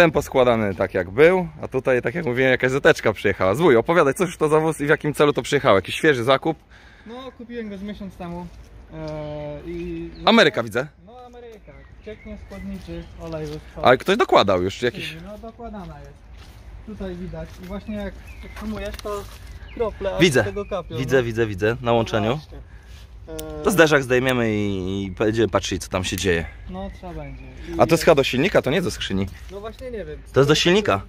Ten poskładany tak jak był, a tutaj tak jak mówiłem jakaś zeteczka przyjechała. Zwój, opowiadaj, cóż to za wóz i w jakim celu to przyjechało? Jakiś świeży zakup? No kupiłem go z miesiąc temu. Ameryka widzę. No Ameryka, cieknie składniczy, olej wyschał. Ale ktoś dokładał już jakiś... No dokładana jest. Tutaj widać i właśnie jak hamujesz to krople Widzę, z tego kapią. widzę na łączeniu. No To zderzak zdejmiemy i będziemy patrzeć co tam się dzieje. no trzeba będzie. A to jest chyba do silnika, to nie do skrzyni. No właśnie nie wiem. To jest do silnika.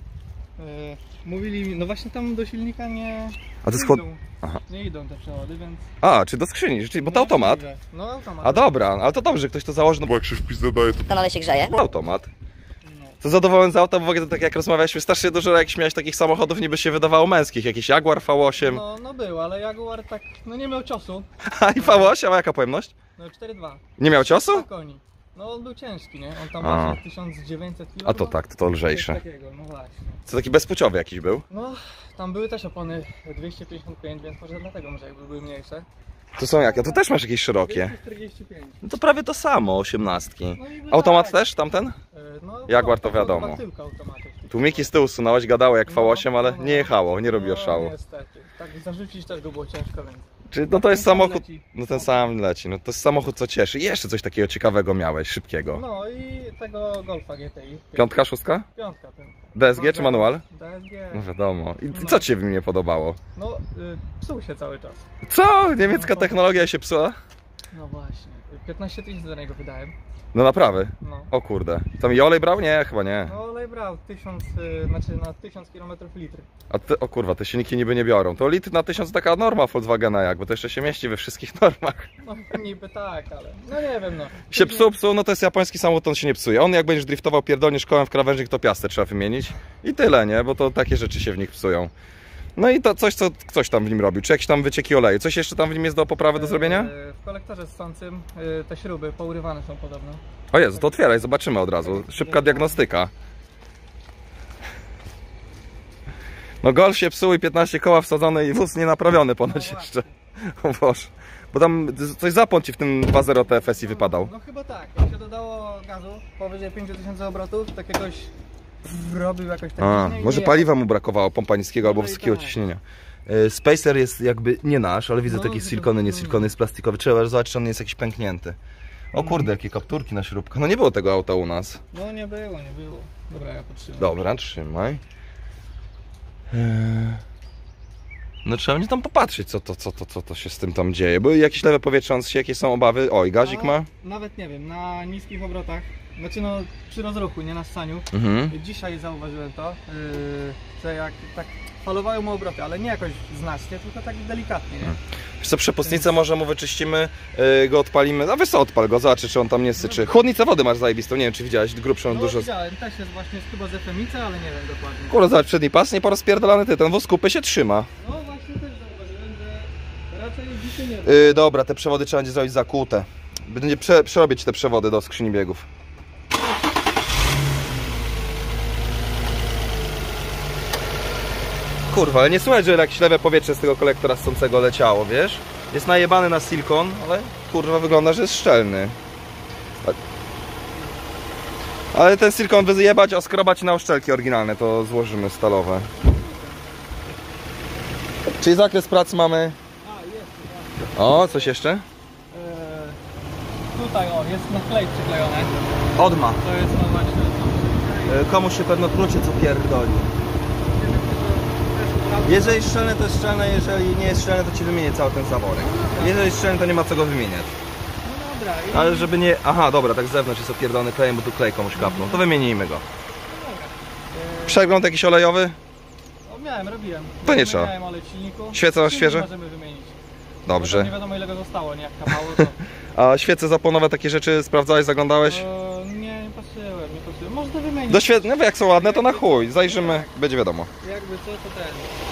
Mówili mi, no właśnie tam do silnika nie... A to jest chłod... Aha. Nie idą te przewody, więc... A, czy do skrzyni, rzeczywiście, bo to automat. No automat. A dobra, ale to dobrze, że ktoś to założy, no bo jak się wpis zadaje, to Kanale się grzeje. automat. To zadowolony z auta, bo w ogóle to tak jak rozmawialiśmy, strasznie dużo jakichś miałeś takich samochodów niby się wydawało męskich, jakiś Jaguar V8. No był, ale Jaguar tak, no nie miał ciosu. A i V8, a jaka pojemność? No 4,2. Nie miał ciosu? Na koni. No on był ciężki, nie? On tam ważył 1900 kg. A to tak, to lżejsze. Takiego, no właśnie. Co taki bezpłciowy jakiś był? No, tam były też opony 255, więc może dlatego może jakby były mniejsze. To są jakie? To też masz jakieś szerokie. 245. No to prawie to samo, 18. No i Automat tak. też tamten? No, Jaguar to chyba wiadomo. tylko automaty. Tłumiki z tyłu sunąłeś, gadało jak V8, ale nie jechało, nie robiło szału. Niestety. Tak zarzucić też go było ciężko, więc... Czyli no to jest Ten sam samochód, leci. no ten sam leci, no to jest samochód co cieszy. I jeszcze coś takiego ciekawego miałeś, szybkiego. No i tego Golfa GTI. Piątka, szóstka? Piątka ten. DSG czy manual? DSG. No wiadomo. I co ci w nim nie podobało? No, psuł się cały czas. Co? Niemiecka technologia się psuła? No właśnie. 15 000 za niego wydałem. No naprawdę. No. O kurde. Tam i olej brał? Nie, chyba nie. No olej brał 1000, znaczy na 1000 km litr. A ty, o kurwa, te silniki niby nie biorą. To litr na 1000 taka norma Volkswagena jak, bo to jeszcze się mieści we wszystkich normach. No niby tak, ale no nie wiem no. Się psuł, no to jest japoński samochód, on się nie psuje. On jak będziesz driftował pierdolniesz kołem w krawężnik, to piastę trzeba wymienić. I tyle, nie? Bo to takie rzeczy się w nich psują. No i to coś, co ktoś tam w nim robił, czy jakieś tam wycieki oleju. Coś jeszcze tam w nim jest do poprawy, do zrobienia? W kolektorze ssącym te śruby pourywane są podobno. O Jezu, to otwieraj, zobaczymy od razu. Szybka diagnostyka. No Golf się psuł i 15 koła wsadzone i wóz nienaprawiony ponoć jeszcze. O Boże. Bo tam coś zapłon ci w tym 2.0 TFSI wypadał. No chyba tak, jak się dodało gazu powyżej 5000 obrotów, takiegoś robił jakoś tak. Może paliwa mu brakowało, pompa niskiego albo Może i wysokiego tak. ciśnienia. Spacer jest jakby nie nasz, ale widzę No, takie chyba silikony, nie nie. silikony, jest plastikowy. Trzeba zobaczyć, czy on nie jest jakiś pęknięty. O kurde, jakie kapturki na śrubkach. No nie było tego auta u nas. No nie było. Dobra, ja potrzymam. Dobra, trzymaj. No trzeba mnie tam popatrzeć, co to się z tym tam dzieje. Były jakieś lewe powietrzące się, jakie są obawy? Oj, gazik ma? Nawet nie wiem, na niskich obrotach, znaczy no przy rozruchu, nie na ssaniu. Dzisiaj zauważyłem to, że jak tak falowały mu obroty, ale nie jakoś znacznie, tylko tak delikatnie, nie? Wiesz co, przepustnicę może mu wyczyścimy, go odpalimy, a wiesz co, odpal go, zobaczy czy on tam nie syczy. Chłodnicę wody masz zajebistą, nie wiem czy widziałeś, grubszą No dużo. widziałem, też jest właśnie chyba z FMiC, ale nie wiem dokładnie. Kurde, zobacz, przedni pas nie porozpierdolany ty, ten wóz kupy się trzyma. No właśnie też zauważyłem, że raczej dzisiaj nie wiem. Dobra, te przewody trzeba będzie zrobić zakłute. Będzie przerobić te przewody do skrzyni biegów. Kurwa, ale nie słychać, że jakieś lewe powietrze z tego kolektora ssącego leciało, wiesz? Jest najebany na silikon, ale kurwa wygląda, że jest szczelny. Ale ten silikon wyjebać, oskrobać na uszczelki oryginalne, to złożymy stalowe. Czyli zakres prac mamy... O, coś jeszcze? Tutaj o, jest na klej przyklejone. Odma. To jest no właśnie. Komuś się pewno klucie co pierdoli. Jeżeli szczelne to jest szczelne, jeżeli nie jest szczelne to ci wymienię cały ten zaworek. Jeżeli jest szczelny to nie ma co go wymieniać. No dobra. Ale żeby nie... Aha, dobra, tak z zewnątrz jest opierdolony klejem, bo tu klej komuś kapnął. To wymienijmy go. Przegląd jakiś olejowy? O, robiłem. To nie trzeba. Miałem olej w silniku. Świece masz Silnik świeże? możemy wymienić. Dobrze. Nie wiadomo ile go zostało, nie jak kapało to... A świece zapłonowe, takie rzeczy sprawdzałeś, zaglądałeś? Nie patrzyłem. Można wymienić. No jak są ładne to na chuj, zajrzymy, będzie wiadomo. Jakby co to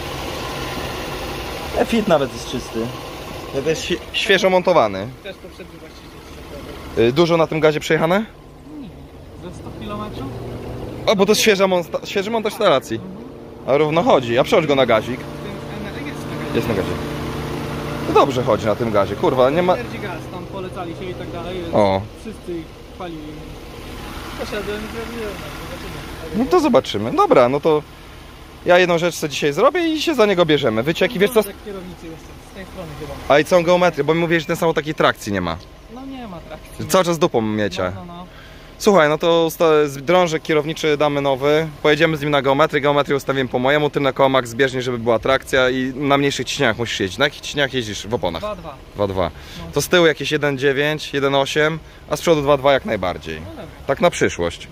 ten. Fit nawet jest czysty. To jest świeżo montowany. Też poprzedni właściciel. Dużo na tym gazie przejechane? Ze 100 km? O, bo to jest świeży montaż instalacji. A równo chodzi, a przełącz go na gazik. Jest na gazie. No dobrze chodzi na tym gazie, kurwa, nie ma... Energy Gas, tam polecali się i tak dalej. O. Wszyscy ich chwalili. Poszedłem i zrobiłem, zobaczymy. No to zobaczymy. Dobra, no to ja jedną rzecz sobie dzisiaj zrobię i się za niego bierzemy. Wycieki, wiesz co? Kierownicy jeszcze, z tej strony chyba. A i całą geometrię, bo mi mówisz, że ten samochód takiej trakcji nie ma. No nie ma trakcji. Cały czas dupą miecie. No. Słuchaj, no to drążek kierowniczy damy nowy, pojedziemy z nim na geometrię ustawimy po mojemu, tylne koło max zbieżnie, żeby była trakcja i na mniejszych ciśnieniach musisz jeździć. Na jakich ciśnieniach jeździsz? W oponach? 2.2. 2.2. No. To z tyłu jakieś 1.9, 1.8, a z przodu 2.2 jak najbardziej. No dobra. Tak na przyszłość.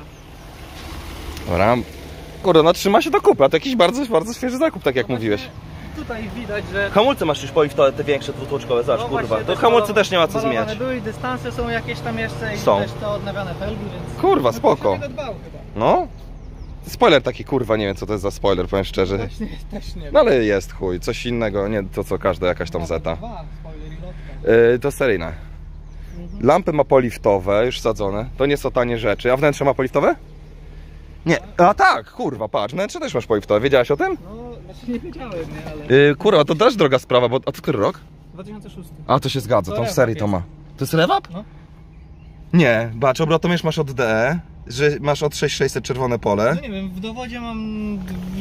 Dobra. Dobra. Kurde, no trzyma się do kupy, a to jakiś bardzo, bardzo świeży zakup, tak jak mówiłeś. Tutaj widać, że... Hamulce masz już te większe dwutłoczkowe, zobacz, kurwa. właśnie, To hamulce też nie ma co malowane zmieniać. były, dystanse są jakieś tam jeszcze i Są. też to odnawiane felgi, więc... Kurwa, No, spoko. to się dbał chyba. No. Spoiler taki, kurwa, nie wiem co to jest za spoiler, powiem szczerze. Właśnie, też nie wiem. No ale jest chuj, coś innego, nie to co każda jakaś tam zeta. Dwa, spoiler i lotka. To seryjne. Lampy ma poliftowe, już sadzone. To nie są tanie rzeczy. A wnętrze ma poliftowe? Nie. A tak, kurwa, patrz, wnętrze też masz poliftowe. Wiedziałaś o tym? No, znaczy nie wiedziałem, nie, ale... Kurwa, to też droga sprawa, bo... A to który rok? 2006. A, to się zgadza, To to w rewap serii to jest. ma. To jest rewap? No. Nie, bacz, obrotomierz masz od DE, że masz od 6600 czerwone pole. No nie wiem, w dowodzie mam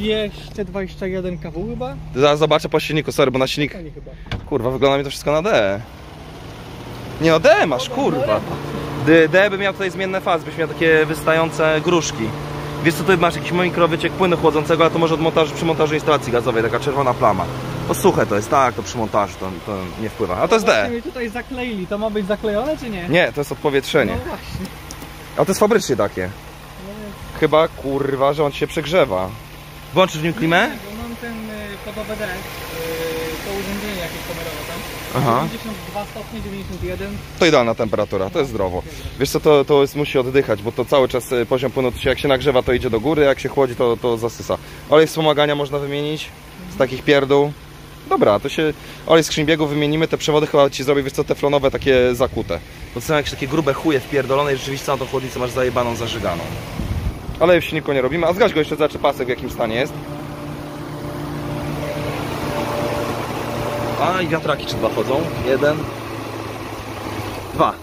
221 kW chyba? Zaraz zobaczę po silniku, sorry, bo na silnik... Tak chyba. Kurwa, wygląda mi to wszystko na DE. Nie no, DE masz, kurwa. DE by miał tutaj zmienne fazy, byś miał takie wystające gruszki. Wiesz co, tu masz jakiś mikrowyciek płynu chłodzącego, ale to może przy montażu instalacji gazowej, taka czerwona plama. To suche to jest, tak, to przy montażu to nie wpływa. A to jest Właśnie DE. mnie tutaj zakleili, to ma być zaklejone czy nie? Nie, to jest odpowietrzenie. No właśnie. A to jest fabrycznie takie. Chyba, kurwa, że on się przegrzewa. Włączysz w nim klimę? Nie, bo mam ten pod OBD, to urządzenie jakieś kamerowe tam. Aha. 92 stopnie, 91. To idealna temperatura, to jest zdrowo. Wiesz co, to jest, musi oddychać, bo to cały czas poziom płynu, jak się nagrzewa, to idzie do góry, jak się chłodzi, to zasysa. Olej wspomagania można wymienić z takich pierdół. Dobra, to się olej skrzyń biegu wymienimy, te przewody chyba ci zrobię, wiesz co, teflonowe, takie zakute. Bo to są jakieś takie grube chuje wpierdolone i rzeczywiście całą tą chłodnicę masz zajebaną, zażyganą. Ale w silniku nie robimy, a zgaś go jeszcze, zobaczy pasek w jakim stanie jest. A i wiatraki czy dwa chodzą? Jeden. Dwa.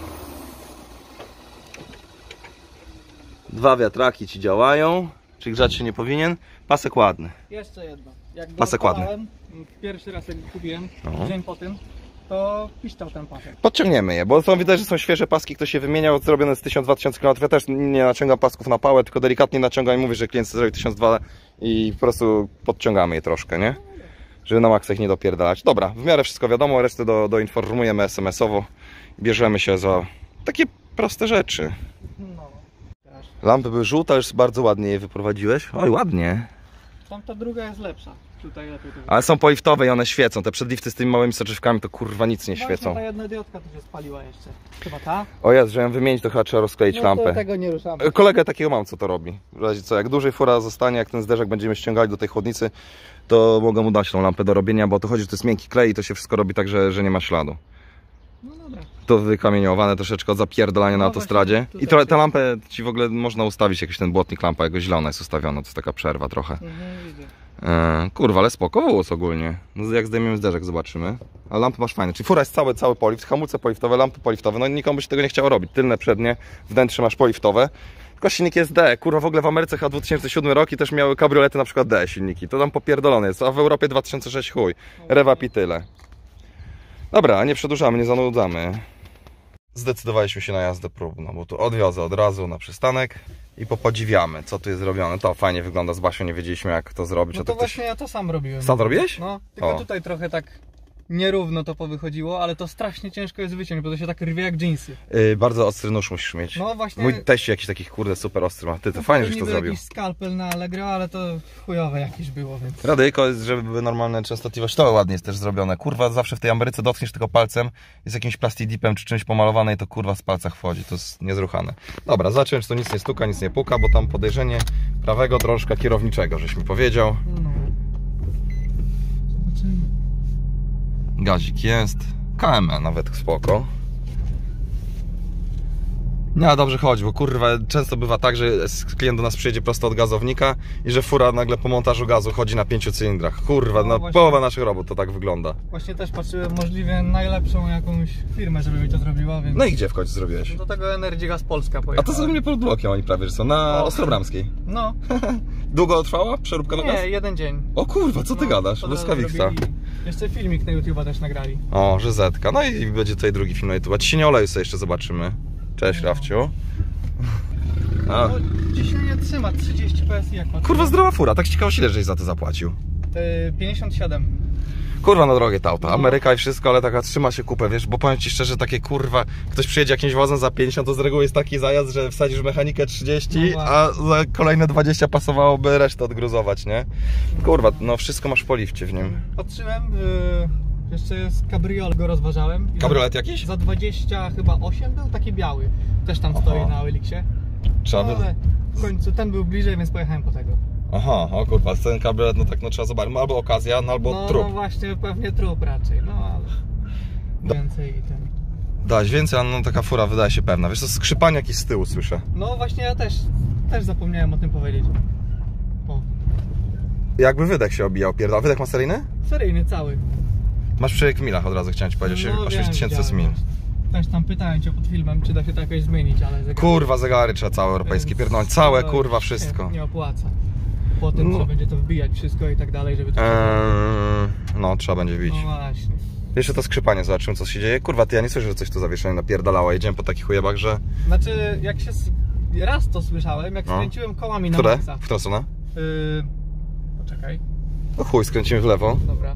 Dwa wiatraki ci działają, czyli grzać się nie powinien. Pasek ładny. Jeszcze jedno. Jak go Pasek ładny. odpalałem, pierwszy raz jak go kupiłem, No. dzień po tym, to piszczał ten pasek. Podciągniemy je, bo są, widać, że są świeże paski, ktoś się wymieniał, zrobione z 1000-2000 km. Ja też nie naciągam pasków na pałę, tylko delikatnie naciągam i mówię, że klient zrobi 1200 i po prostu podciągamy je troszkę, nie? Żeby na maksa ich nie dopierdalać. Dobra, w miarę wszystko wiadomo, resztę doinformujemy SMS-owo. Bierzemy się za takie proste rzeczy. No. Lampy były żółte, już bardzo ładnie je wyprowadziłeś. Oj, ładnie. Tamta druga jest lepsza. Tutaj lepiej to Ale są poliftowe i one świecą. Te przedlifty z tymi małymi soczewkami to kurwa nic nie Właśnie, świecą. ta jedna diodka tu się spaliła jeszcze. Chyba ta? O jest, że ją wymienić, to chyba trzeba rozkleić No to lampę. tego nie ruszamy. Kolegę takiego mam, co to robi. W razie co, jak dłużej fura zostanie, jak ten zderzak będziemy ściągali do tej chłodnicy, to mogę mu dać tą lampę do robienia, bo to chodzi, że to jest miękki klej i to się wszystko robi tak, że nie ma śladu. No dobra. To wykamieniowane troszeczkę od zapierdalania na No autostradzie. właśnie, I tutaj tę lampę ci w ogóle można ustawić, jakiś ten błotnik lampa, jego zielona jest ustawiona, to jest taka przerwa trochę. Widzę. Kurwa, ale spoko włos ogólnie. No, jak zdejmiemy zderzak, zobaczymy. A lampy masz fajne, czyli fura jest cały polift, hamulce poliftowe, lampy poliftowe, no nikomu by się tego nie chciało robić. Tylne, przednie, wnętrze masz poliftowe. Tylko silnik jest D, kurwa w ogóle w Ameryce chyba 2007 rok i też miały kabriolety na przykład D silniki. To tam popierdolone jest, a w Europie 2006 chuj. Rewap i tyle. Dobra, nie przedłużamy, nie zanudzamy. Zdecydowaliśmy się na jazdę próbną, bo tu odwiozę od razu na przystanek i popodziwiamy, co tu jest zrobione. To fajnie wygląda, z Basią nie wiedzieliśmy jak to zrobić. No a to ktoś... właśnie ja to sam robiłem. Sam to robiłeś? No, tylko O. tutaj trochę tak nierówno to powychodziło, ale to strasznie ciężko jest wyciąć, bo to się tak rwie jak dżinsy. Bardzo ostry nóż musisz mieć. No właśnie. Mój teść jakiś taki kurde super ostry ma. Ty, to fajnie, żeś to niby zrobił. jakiś skalpel na Allegro, ale to chujowe jakieś było, więc... Radyjko jest, żeby były normalne częstotliwości. To ładnie jest też zrobione. Kurwa, zawsze w tej Ameryce dotkniesz tylko palcem, jest jakimś plastidipem czy czymś pomalowane i to kurwa z palca wchodzi. To jest niezruchane. Dobra, zacząłem, czy to nic nie stuka, nic nie puka, bo tam podejrzenie prawego drążka kierowniczego, żeś mi powiedział. No. Zobaczymy. Gazik jest. KME nawet spoko. No dobrze chodzi, bo kurwa często bywa tak, że klient do nas przyjedzie prosto od gazownika i że fura nagle po montażu gazu chodzi na 5 cylindrach. Kurwa, no połowa naszych robót to tak wygląda. Właśnie też patrzyłem możliwie najlepszą jakąś firmę, żeby mi to zrobiła, więc... No i gdzie w końcu zrobiłeś? Do tego Energy Gas Polska pojechałem. A to są mnie pod blokiem oni prawie, że są, na Ostrobramskiej. No. Długo trwała przeróbka na gaz? Nie, jeden dzień. O kurwa, co ty gadasz? od razu Błyskawica. zrobili. Jeszcze filmik na YouTube'a też nagrali. O, Żyzetka. No i będzie tutaj drugi film na YouTube. Ciśnienie oleju sobie jeszcze zobaczymy. Cześć, Rafciu. A. No, ciśnienie trzyma 30 PSI jak patrzę. Kurwa, zdrowa fura, tak ciekawe ile żeś za to zapłacił. 57. Kurwa, no drogie to auto. Ameryka i wszystko, ale taka trzyma się kupę, wiesz, bo powiem ci szczerze, takie kurwa, ktoś przyjedzie jakimś wozem za 50, to z reguły jest taki zajazd, że wsadzisz mechanikę 30, no a za kolejne 20 pasowałoby resztę odgruzować, nie? Kurwa, no wszystko masz po lifcie w nim. Patrzyłem, jeszcze jest kabriolet, go rozważałem. Kabriolet jakiś? Za 20 chyba 8 był, taki biały. Też tam stoi na Elixie. Trzeba by... Ale w końcu ten był bliżej, więc pojechałem po tego. Aha, o kurwa, ten kabriolet, no tak, no trzeba zobaczyć, albo okazja, no albo trup. No właśnie, pewnie trup raczej, no ale więcej i ten. Dać więcej, a no taka fura wydaje się pewna. Wiesz, to skrzypanie jakieś z tyłu słyszę. No właśnie ja też zapomniałem o tym powiedzieć. O. Jakby wydech się obijał, pierdol. Wydech ma seryjny? Seryjny cały. Masz przebieg w milach, od razu chciałem ci powiedzieć, No, 8000 z mil. Też tam pytałem cię pod filmem, czy da się to jakoś zmienić, ale zegary... Kurwa, zegary trzeba całe europejskie pierdolać, całe kurwa wszystko. Nie opłaca. Potem trzeba będzie to wbijać wszystko i tak dalej, żeby to no, trzeba będzie wbić. No właśnie. Jeszcze to skrzypanie, zobaczymy co się dzieje. Kurwa, ty, ja nie słyszę, że coś tu zawieszenie napierdalało. Jedziemy po takich chujebach, że... Znaczy, jak się... Raz to słyszałem, jak skręciłem kołami na Które? maksa. W którą stronę? Poczekaj. No chuj, skręcimy w lewo. Dobra.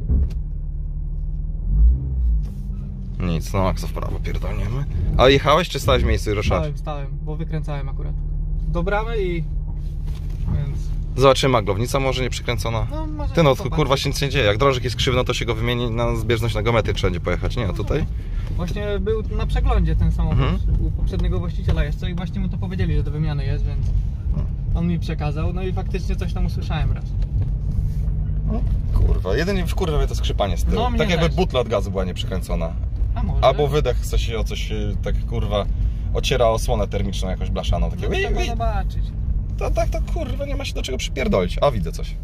Nic, no maksa w prawo pierdolniemy. A jechałeś czy stałeś w miejscu i ruszałeś? Stałem, bo wykręcałem akurat. Do bramy i... Więc... Zobaczymy, maglownica może nie przykręcona. No, może Ty no, zobaczyć. kurwa się nic nie dzieje. Jak drążek jest krzywny, no to się go wymieni na zbieżność na geometry, trzeba będzie pojechać, nie? A tutaj? Właśnie był na przeglądzie ten samochód u poprzedniego właściciela jeszcze i właśnie mu to powiedzieli, że do wymiany jest, więc on mi przekazał, no i faktycznie coś tam usłyszałem raz. No, kurwa, jedynie w kurwa to skrzypanie z tyłu. No, mnie tak jakby też. butla od gazu była nieprzykręcona. A może? Albo wydech coś o coś tak kurwa ociera osłonę termiczną jakąś blaszaną. Takie No, trzeba zobaczyć. To tak to kurwa nie ma się do czego przypierdolić. A widzę coś.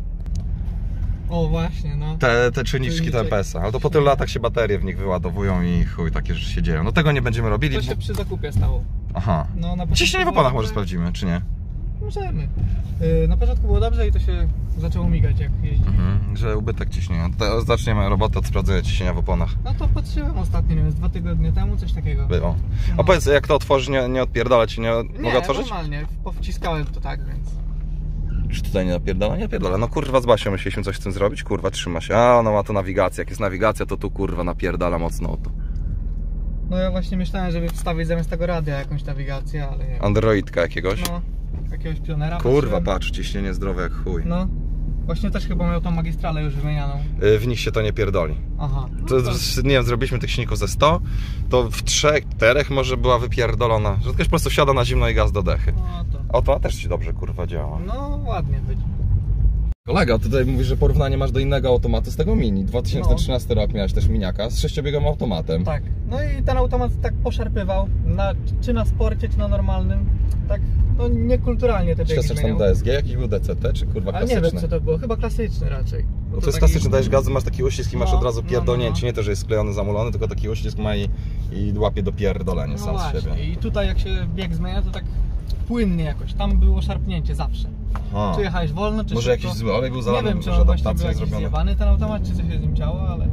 O właśnie, no. Te czynniczki to MPS-a, ale to po tylu latach się baterie w nich wyładowują i chuj, takie rzeczy się dzieją. No tego nie będziemy robili. To się przy zakupie stało. Aha. No, na początku Ciśnienie w było oponach może dobrze. sprawdzimy, czy nie? Możemy. Na początku było dobrze i to się zaczęło migać jak jeździ. Że ubytek ciśnienia. Zaczniemy robotę od sprawdzenia ciśnienia w oponach. No to patrzyłem ostatnio, nie wiem, z 2 tygodnie temu, coś takiego. Było. A No. powiedz, jak to otworzyć, nie odpierdala ci, nie mogę otworzyć? Normalnie, powciskałem to tak, więc... Już tutaj nie napierdala? Nie napierdala. No kurwa z Basią myśleliśmy coś z tym zrobić, kurwa trzyma się. A ona ma to nawigację, jak jest nawigacja to tu kurwa napierdala mocno o to. No ja właśnie myślałem, żeby wstawić zamiast tego radia jakąś nawigację, ale nie. Androidka jakiegoś. No, jakiegoś pionera. Kurwa patrzyłem. patrz, ciśnienie zdrowe jak chuj. No, właśnie też chyba miał tą magistralę już wymienianą. W nich się to nie pierdoli. Aha. No To, nie wiem, zrobiliśmy tych silników ze 100, to w 3-4 może była wypierdolona, że ktoś po prostu wsiada na zimno i gaz do dechy. No to. O, to też ci dobrze kurwa działa. No ładnie będzie. Kolega, tutaj mówisz, że porównanie masz do innego automatu z tego Mini. 2013 rok miałeś też miniaka z 6-biegowym automatem. Tak. No i ten automat tak poszarpywał, czy na sporcie, czy na normalnym. Tak, no niekulturalnie te biegi Czy to zmieniał. tam DSG? Jakiś był DCT, czy kurwa Ale klasyczny? nie wiem co to było, chyba klasyczny raczej. No to jest taki- klasyczny, dajesz gazu, masz taki uścisk i masz No, od razu no, pierdolnięcie. no. Nie to, że jest sklejony, zamulony, tylko taki uścisk ma i łapie do pierdolenia No sam z siebie. właśnie. I tutaj jak się bieg zmienia, to tak płynnie jakoś. Tam było szarpnięcie zawsze. Aha. Czy jechałeś wolno, czy Może szybko? jakiś zły olej był Nie zalany, wiem, czy że on właśnie był adaptacja jakiś zrobiona. zjebany ten automat, czy coś się z nim działo, ale...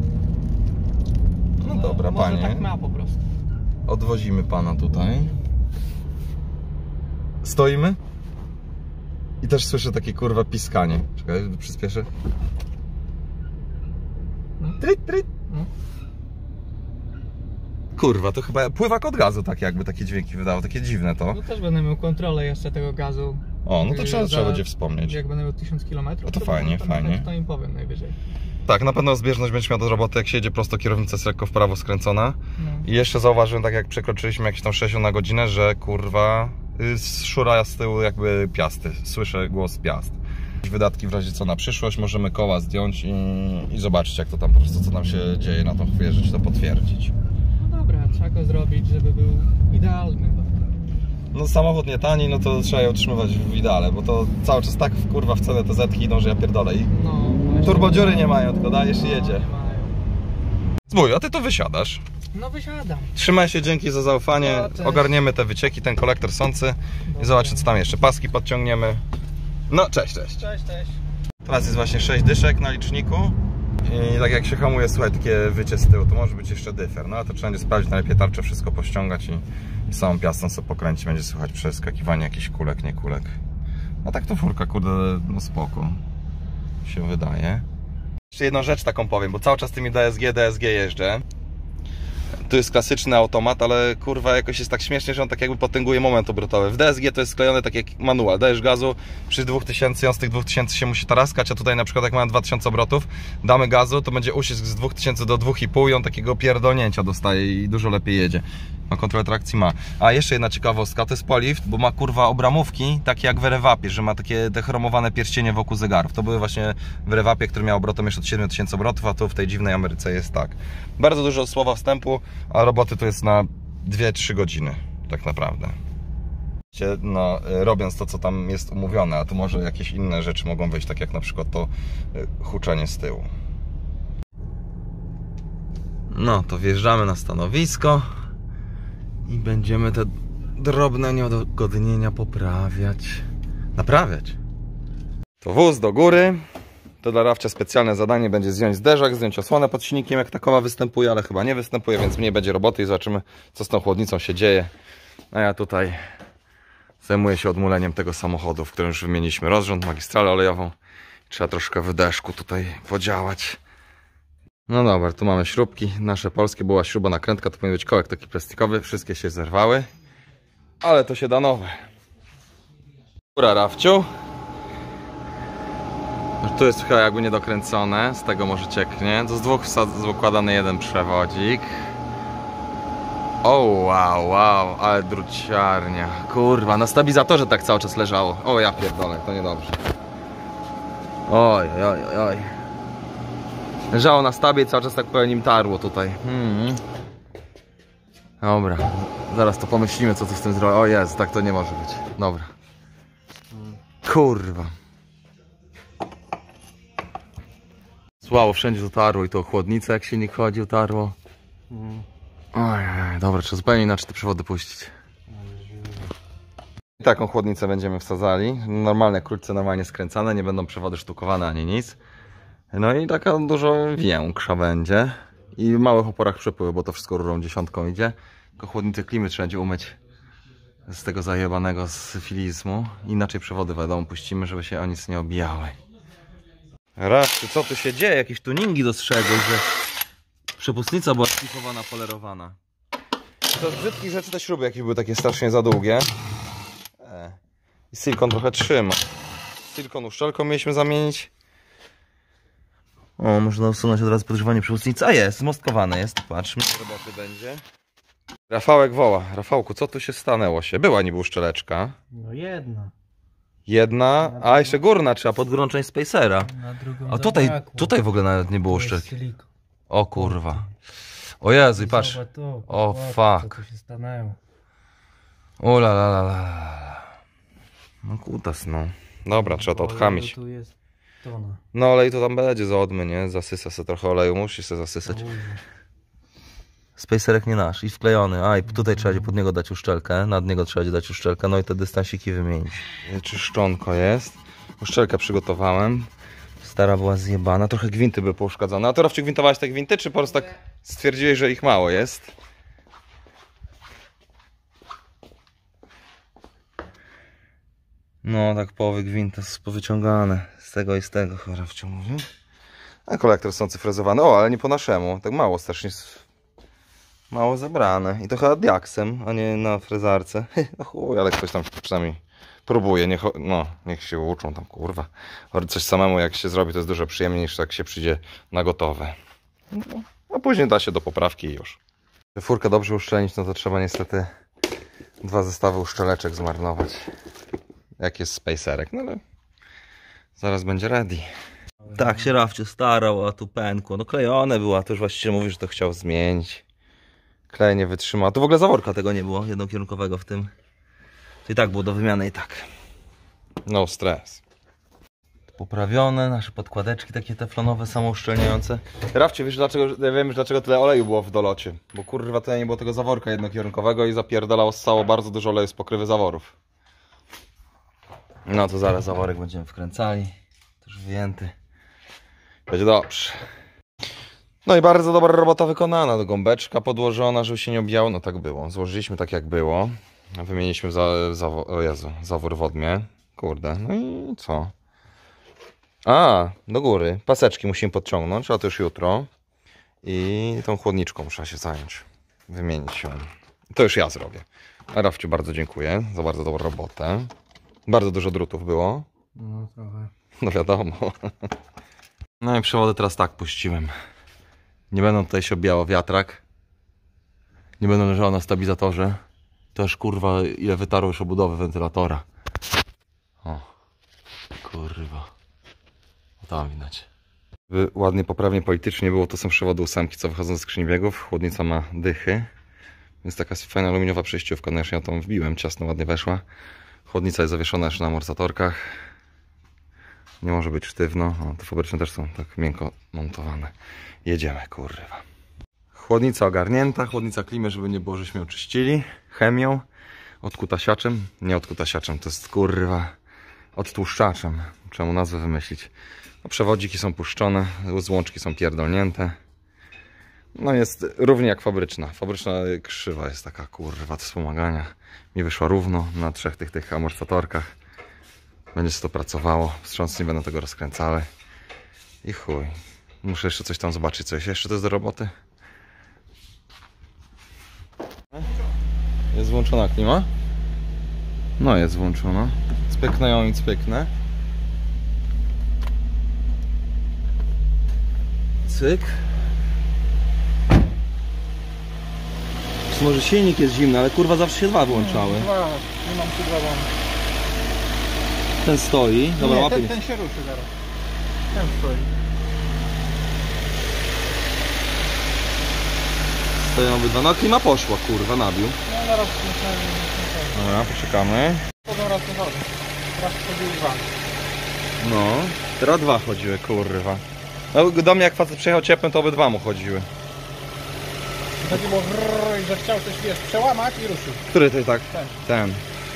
No dobra, może panie. tak ma po prostu. Odwozimy pana tutaj. Stoimy. I też słyszę takie kurwa piskanie. Czekaj, przyspieszę. No. Tryt, tryt. No. Kurwa, to chyba pływak od gazu tak jakby takie dźwięki wydało, takie dziwne to. No też będę miał kontrolę jeszcze tego gazu. O, no to trzeba Za- będzie wspomnieć. Jak będę miał 1000 km, No to fajnie, fajnie. To im powiem najwyżej. Tak, na pewno zbieżność będziesz miał do roboty, jak się jedzie prosto, kierownica jest lekko w prawo skręcona. No. I jeszcze zauważyłem, tak jak przekroczyliśmy jakieś tam 60 na godzinę, że kurwa szura z tyłu jakby piasty. Słyszę głos piast. Wydatki w razie co na przyszłość, możemy koła zdjąć i zobaczyć jak to tam po prostu, co tam się dzieje na tą chwilę, że ci to potwierdzić. No dobra, trzeba go zrobić, żeby był idealny. No samochód nie tani, no to trzeba je utrzymywać w ideale, bo to cały czas tak kurwa w cenę te zetki idą, że ja pierdolę. I turbodziury nie mają, tylko dajesz i jedzie. Zbój, a ty to wysiadasz. No wysiadam. Trzymaj się, dzięki za zaufanie. No, ogarniemy te wycieki, ten kolektor sący i zobaczymy, co tam jeszcze. Paski podciągniemy. No, cześć. Cześć. Teraz jest właśnie 6 dyszek na liczniku. I tak jak się hamuje, słuchaj, takie wycie z tyłu, to może być jeszcze dyfer. No ale to trzeba będzie sprawdzić, najlepiej tarczę wszystko pościągać i samą piastą sobie pokręcić. Będzie słychać przeskakiwanie jakichś kulek, nie kulek. A tak to furka, kurde, no spoko się wydaje. Jeszcze jedną rzecz taką powiem, bo cały czas tymi DSG jeżdżę. Tu jest klasyczny automat, ale kurwa jakoś jest tak śmiesznie, że on tak jakby potęguje moment obrotowy. W DSG to jest sklejone tak jak manual. Dajesz gazu, przy 2000 on z tych 2000 się musi taraskać, a tutaj na przykład jak mamy 2000 obrotów, damy gazu, to będzie uścisk z 2000 do 2,5 i on takiego pierdolnięcia dostaje i dużo lepiej jedzie. Ma kontrolę trakcji, ma. A jeszcze jedna ciekawostka, to jest Polift, bo ma kurwa obramówki takie jak w Rewapie, że ma takie te chromowane pierścienie wokół zegarów. To były właśnie w Rewapie, który miał obrotem jeszcze od 7000 obrotów, a tu w tej dziwnej Ameryce jest tak. Bardzo dużo słowa wstępu, a roboty to jest na 2-3 godziny, tak naprawdę. No, robiąc to, co tam jest umówione, a tu może jakieś inne rzeczy mogą wyjść, tak jak na przykład to huczenie z tyłu. No, to wjeżdżamy na stanowisko i będziemy te drobne niedogodnienia naprawiać. To wóz do góry. To dla Rafcia specjalne zadanie będzie zdjąć zderzak, zdjąć osłonę pod silnikiem, jak takowa występuje, ale chyba nie występuje, więc mniej będzie roboty i zobaczymy, co z tą chłodnicą się dzieje. A ja tutaj zajmuję się odmuleniem tego samochodu, w którym już wymieniliśmy rozrząd, magistralę olejową. Trzeba troszkę wydeszku tutaj podziałać. No dobra, tu mamy śrubki nasze polskie, była śruba nakrętka, to powinien być kołek taki plastikowy, wszystkie się zerwały, ale to się da nowe. Góra, Rafciu. Tu jest chyba jakby niedokręcone, z tego może cieknie. To z dwóch układany jeden przewodzik. O wow, ale druciarnia. Kurwa, na stabilizatorze tak cały czas leżało. O ja pierdolę, to niedobrze. Oj. Leżało na stabie i cały czas tak po nim tarło tutaj. Dobra, zaraz to pomyślimy, co tu z tym zrobić. O Jezu, tak to nie może być. Dobra. Kurwa. Słało, wszędzie to tarło i to chłodnica, jak silnik chodził, tarło. Oj, dobra, trzeba zupełnie inaczej te przewody puścić. I taką chłodnicę będziemy wsadzali. Normalne krótce, normalnie skręcane, nie będą przewody sztukowane ani nic. No i taka dużo większa będzie. I w małych oporach przepływu, bo to wszystko rurą 10 idzie. Tylko chłodnicę klimy trzeba będzie umyć z tego zajebanego syfilizmu. Inaczej przewody wiadomo puścimy, żeby się o nic nie obijały. Rafciu, co tu się dzieje? Jakieś tuningi dostrzegłeś, że przepustnica była szlifowana, polerowana. To z brzydkich rzeczy te śruby jakieś były takie strasznie za długie. I silikon trochę trzyma. Silikon uszczelką mieliśmy zamienić. O, można usunąć od razu podgrzewanie przepustnicy. A jest, zmostkowane jest. Patrzmy, roboty będzie. Rafałek woła. Rafałku, co tu się stanęło się? Była niby uszczeleczka. No jedna, a jeszcze górna trzeba, pod górną część Spacera. Na drugą a tutaj w ogóle nawet nie było uszczelki. O kurwa. O Jezu, i patrz. O fuck. Co tu się stanęło? O la la la la. No kutas, no. Dobra, trzeba to odchamić. Tu jest tona. No olej to tam będzie za odmy, nie? Zasysa se trochę oleju, musi se zasysać. Spacerek nie nasz i wklejony. A i tutaj trzeba będzie pod niego dać uszczelkę, nad niego trzeba będzie dać uszczelkę, no i te dystansiki wymienić. Czyszczonko jest. Uszczelkę przygotowałem. Stara była zjebana, trochę gwinty były pouszkadzone. A to Rafciu, gwintowałeś te gwinty, czy po prostu tak stwierdziłeś, że ich mało jest? No tak połowy gwinta powyciągane z tego i z tego, Rafciu mówił. A kolektor są cyfryzowany. O, ale nie po naszemu, tak mało strasznie. Mało zebrane. I to chyba diaksem, a nie na frezarce. No chuj, ale ktoś tam przynajmniej próbuje. Niech się uczą tam, kurwa. Coś samemu jak się zrobi, to jest dużo przyjemniej niż jak się przyjdzie na gotowe. No, a później da się do poprawki i już. Żeby furkę dobrze uszczelnić, no to trzeba niestety 2 zestawy uszczeleczek zmarnować. Jak jest spacerek, no ale zaraz będzie ready. Tak się Rafciu starał, a tu pękło. No klejone było, a to już właściciel mówi, że to chciał zmienić. Klej nie wytrzymał. Tu w ogóle zaworka tego nie było, jednokierunkowego w tym. To i tak było do wymiany i tak. No stres. Poprawione, nasze podkładeczki takie teflonowe, samouszczelniające. Rafcie, wiesz dlaczego, ja wiem już dlaczego tyle oleju było w dolocie. Bo kurwa tutaj nie było tego zaworka jednokierunkowego i zapierdalało ssało bardzo dużo oleju z pokrywy zaworów. No to zaraz zaworek będziemy wkręcali. Też wyjęty. Będzie dobrze. No i bardzo dobra robota wykonana. Do gąbeczka podłożona, żeby się nie obijało. No tak było. Złożyliśmy tak jak było. Wymieniliśmy zawór w odmie. Kurde, no i co? A, do góry. Paseczki musimy podciągnąć, a to już jutro. I tą chłodniczką muszę się zająć. Wymienić ją. To już ja zrobię. A Rafciu bardzo dziękuję za bardzo dobrą robotę. Bardzo dużo drutów było. No trochę. No wiadomo. No i przewody teraz tak puściłem. Nie będą tutaj się obijało wiatrak. Nie będą leżały na stabilizatorze. Też kurwa ile wytarło już obudowy wentylatora. O. Kurwa. O tam widać. By ładnie, poprawnie, politycznie było, to są przewody 8, co wychodzą ze skrzyni biegów. Chłodnica ma dychy. Więc taka fajna aluminiowa przejściówka. No już ja tą wbiłem, ciasno ładnie weszła. Chłodnica jest zawieszona jeszcze na amortyzatorkach. Nie może być sztywno. O, te fabryczne też są tak miękko montowane. Jedziemy, kurwa. Chłodnica ogarnięta. Chłodnica klimy, żeby nie było, żeśmy ją czyścili. Chemią. Odkutasiaczem. Nie odkutasiaczem, to jest kurwa odtłuszczaczem. Trzeba mu nazwę wymyślić. No, przewodziki są puszczone. Złączki są pierdolnięte. No jest równie jak fabryczna. Fabryczna krzywa jest taka kurwa do wspomagania. Mi wyszła równo na trzech tych amortyzatorkach. Będzie się to pracowało. Wstrząsy nie będą tego rozkręcały. I chuj. Muszę jeszcze coś tam zobaczyć. Coś jeszcze to jest do roboty. Jest włączona klima? No jest włączona. Spyknę ją i spyknę. Cyk. Może silnik jest zimny, ale kurwa zawsze się dwa włączały. Nie mam tu dwa wam. Ten stoi. Dobra, Nie, łapie. ten się ruszy zaraz. Ten stoi. Stoją obydwa. No klima poszła, kurwa, nabił. No zaraz myślałem, że Dobra, poczekamy. chodzą raz wychodzą. Raz chodziły dwa. No, teraz dwa chodziły, kurwa. No, do mnie jak facet przyjechał ciepłem, to obydwa mu chodziły. Takie było brrr, że chciał coś, wiesz, przełamać i ruszył. Który ty tak? Ten. Ten.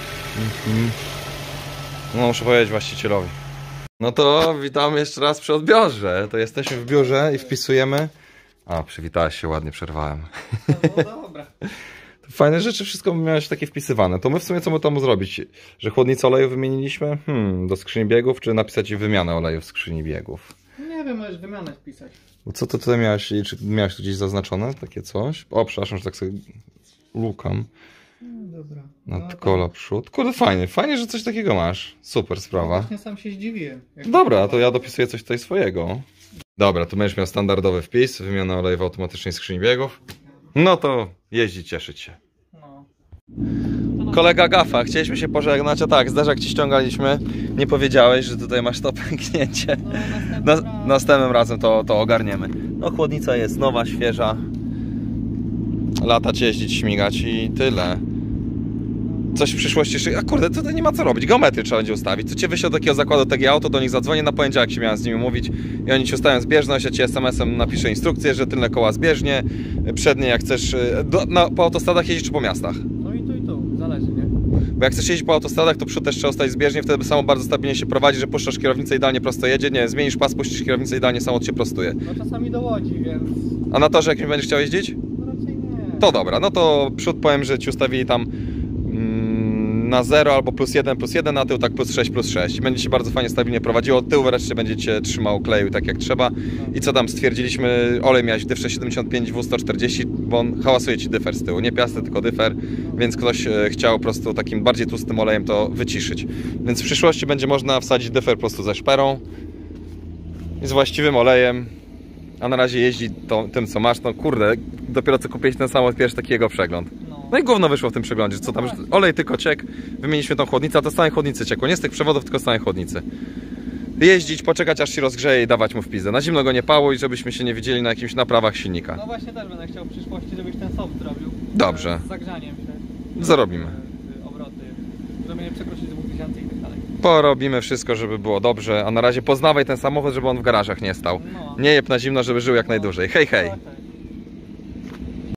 No muszę powiedzieć właścicielowi. No to witamy jeszcze raz przy odbiorze. To jesteśmy w biurze i wpisujemy. A, przywitałeś się, ładnie przerwałem. No dobra. Fajne rzeczy, wszystko miałeś takie wpisywane. To my w sumie co my tam zrobić? Że chłodnicę oleju wymieniliśmy? Do skrzyni biegów, czy napisać wymianę oleju w skrzyni biegów? Nie wiem, możesz wymianę wpisać. Bo co to tutaj miałeś? Czy miałeś tu gdzieś zaznaczone takie coś? O, przepraszam, że tak sobie lukam. No dobra. Nad kola przód. Kurde, fajnie. Fajnie, że coś takiego masz. Super sprawa. Właśnie sam się zdziwiłem. Dobra, to ja dopisuję coś tutaj swojego. Dobra, tu będziesz miał standardowy wpis. Wymiana oleju w automatycznej skrzyni biegów. No to jeździ, cieszyć się. No. Kolega Gafa, chcieliśmy się pożegnać, a tak, zderzak ci ściągaliśmy. Nie powiedziałeś, że tutaj masz to pęknięcie. No, Następnym razem to ogarniemy. No chłodnica jest nowa, świeża. Latać, jeździć, śmigać i tyle. Coś w przyszłości jeszcze... A kurde, tutaj nie ma co robić. Geometry trzeba będzie ustawić. Co cię wyślę do takiego zakładu TG Auto, do nich zadzwonię. Na poniedziałek się miałem z nimi mówić. I oni ci ustawią zbieżność. Ja ci SMS-em napiszę instrukcję, że tylne koła zbieżnie. Przednie jak chcesz... po autostradach jeździć czy po miastach? No i tu, zależy, nie? Bo jak chcesz jeździć po autostradach, to przód też trzeba ustawić zbieżnie. Wtedy samo bardzo stabilnie się prowadzi, że puszczasz kierownicę, idealnie prosto jedzie. Nie, zmienisz pas, puścisz kierownicę, idealnie samo się prostuje. No czasami do Łodzi, więc... A na torze jakimś będziesz chciał jeździć? No raczej nie. To dobra, no to przód powiem, że ci ustawili tam na 0 albo +1, na tył tak +6. Będzie się bardzo fajnie, stabilnie prowadziło. Od tyłu wreszcie będzie cię trzymał, kleił tak jak trzeba. I co tam stwierdziliśmy, olej miałeś dyfer 75 W140, bo on hałasuje ci dyfer z tyłu. Nie piastę, tylko dyfer, więc ktoś chciał po prostu takim bardziej tłustym olejem to wyciszyć. Więc w przyszłości będzie można wsadzić dyfer po prostu ze szperą i z właściwym olejem. A na razie jeździ tym co masz, no kurde, dopiero co kupiłeś ten samochód, pierwszy taki jego przegląd. No i gówno wyszło w tym przeglądzie, że co tam, olej tylko ciekł, wymieniliśmy tą chłodnicę, a to z samej chłodnicy ciekło, nie z tych przewodów, tylko z samej chłodnicy. Jeździć, poczekać aż się rozgrzeje i dawać mu w pizdę. Na zimno go nie pałuj, żebyśmy się nie widzieli na jakimś naprawach silnika. No właśnie też będę chciał w przyszłości, żebyś ten soft zrobił. Dobrze. Z zagrzaniem się. Zarobimy. Obroty. żeby nie przekroczyć 2000 i tak dalej. Porobimy wszystko, żeby było dobrze, a na razie poznawaj ten samochód, żeby on w garażach nie stał. No. Nie jeb na zimno, żeby żył jak najdłużej. Hej, hej! Tak, tak.